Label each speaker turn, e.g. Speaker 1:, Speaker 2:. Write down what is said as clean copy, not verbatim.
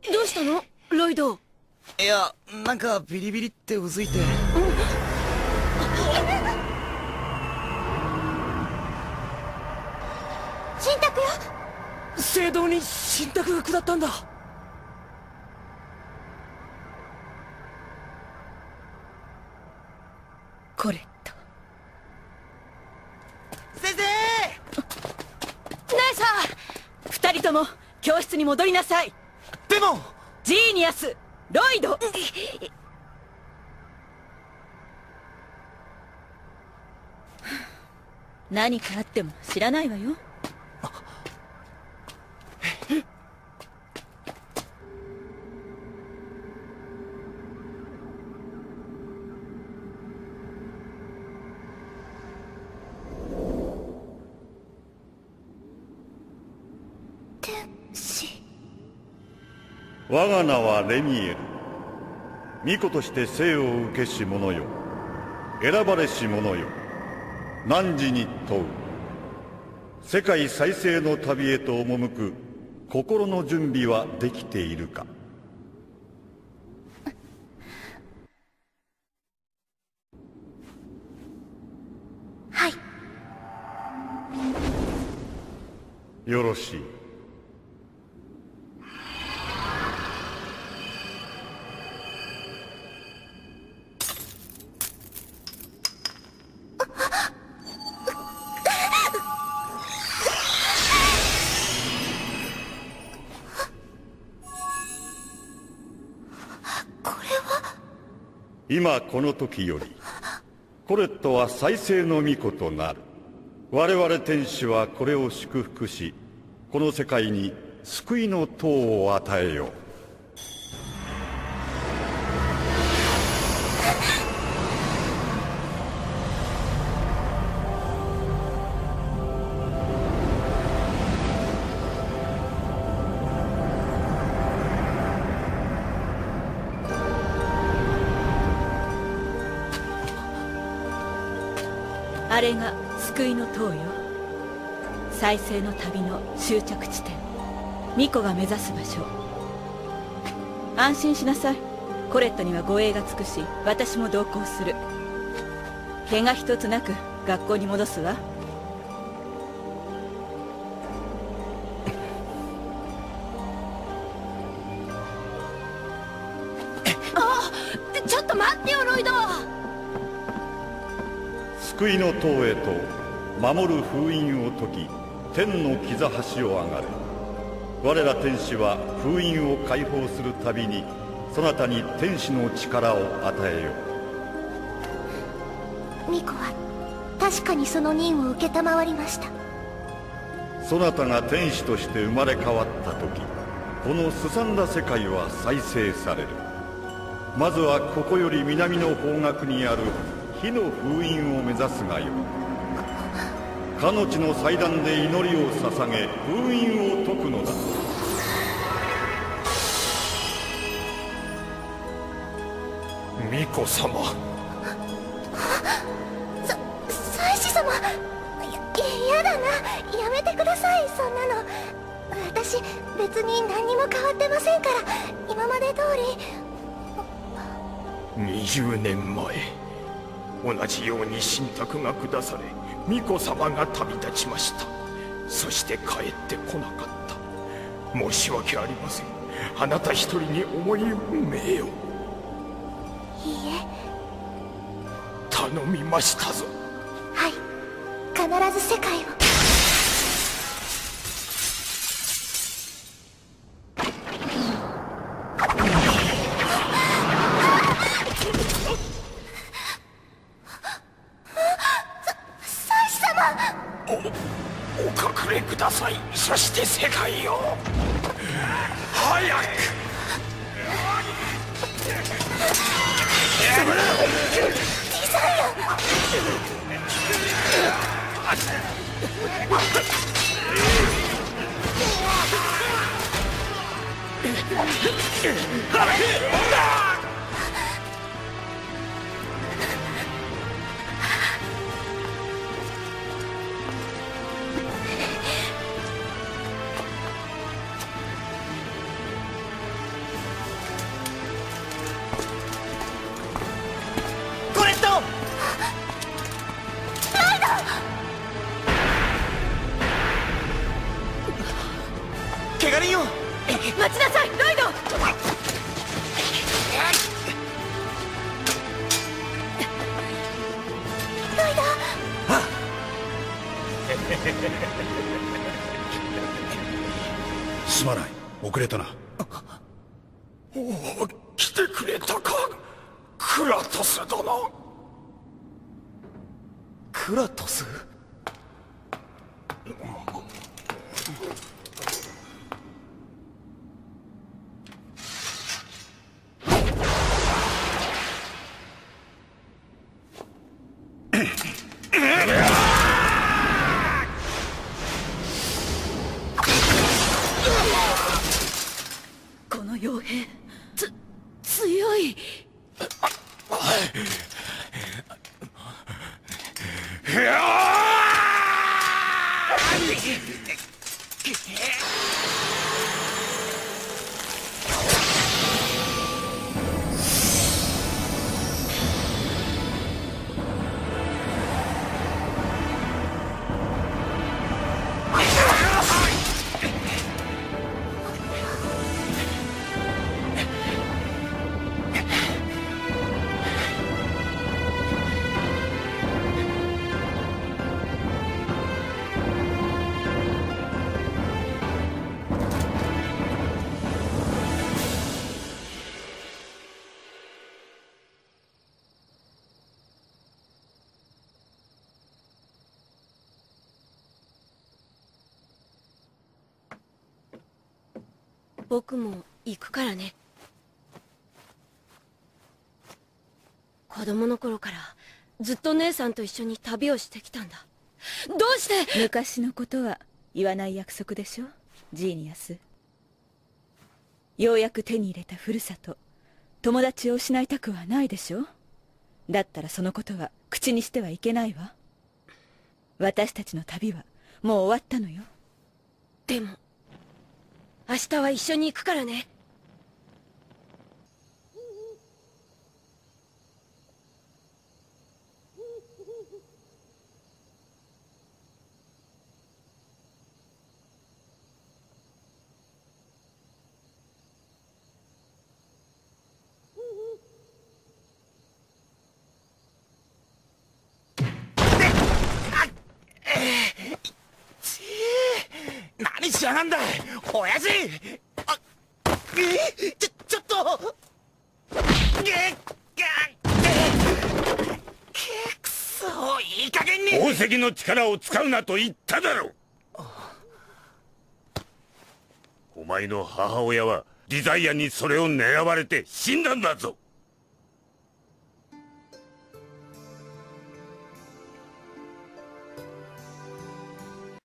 Speaker 1: どうしたのロイド？
Speaker 2: いや、なんかビリビリってうずいて。
Speaker 1: 神託よ。
Speaker 2: 聖堂に神託が下ったんだ。
Speaker 1: コレット。
Speaker 2: 先生！
Speaker 1: 姉さん、二人とも教室に戻りなさい。
Speaker 2: でも
Speaker 1: ジーニアス、ロイド。何かあっても知らないわよ。
Speaker 3: 我が名はレミエル。巫女として生を受けし者よ。選ばれし者よ。汝に問う。世界再生の旅へと赴く心の準備はできているか。
Speaker 1: はい。
Speaker 3: よろしい。今この時よりコレットは再生の巫女となる。我々天使はこれを祝福し、この世界に救いの塔を与えよう。
Speaker 1: あれが救いの塔よ。再生の旅の終着地点、巫女が目指す場所。安心しなさい。コレットには護衛がつくし、私も同行する。怪我一つなく学校に戻すわ。あ、ちょっと待ってよロイド。
Speaker 3: 救いの塔へと守る封印を解き、天の膝橋を上がれ。我ら天使は封印を解放するたびにそなたに天使の力を与えよ
Speaker 4: う。巫女は確かにその任を承りました。
Speaker 3: そなたが天使として生まれ変わった時、このすさんだ世界は再生される。まずはここより南の方角にある火の封印を目指すがよい。かの地の祭壇で祈りを捧げ封印を解くのだ。
Speaker 5: 巫女様。
Speaker 4: 祭司様、やだな。やめてください、そんなの。私別に何にも変わってませんから。今まで通り。
Speaker 5: 20年前同じように神託が下され巫女様が旅立ちました。そして帰ってこなかった。申し訳ありません。あなた一人に重い運命を。
Speaker 4: いいえ、
Speaker 5: 頼みましたぞ。
Speaker 4: はい、必ず世界を。
Speaker 5: お隠れください。そして世界を早く。
Speaker 2: がりんよ。
Speaker 1: 待ちなさいロイド。
Speaker 4: ロイド。
Speaker 6: すまない、遅れたな。
Speaker 5: おお、来てくれたか、クラトス殿。
Speaker 2: クラトス？
Speaker 1: この傭兵強い。
Speaker 7: 僕も行くからね。子供の頃からずっと姉さんと一緒に旅をしてきたんだ。どうして。
Speaker 1: 昔のことは言わない約束でしょ、ジーニアス。ようやく手に入れたふるさと、友達を失いたくはないでしょ。だったらそのことは口にしてはいけないわ。私たちの旅はもう終わったのよ。
Speaker 7: でも明日は一緒に行くからね。
Speaker 2: 何しやがんだ親父。ちょっと。くそ、いい加減に。
Speaker 8: 宝石の力を使うなと言っただろう。お前の母親はディザイアにそれを狙われて死んだんだぞ。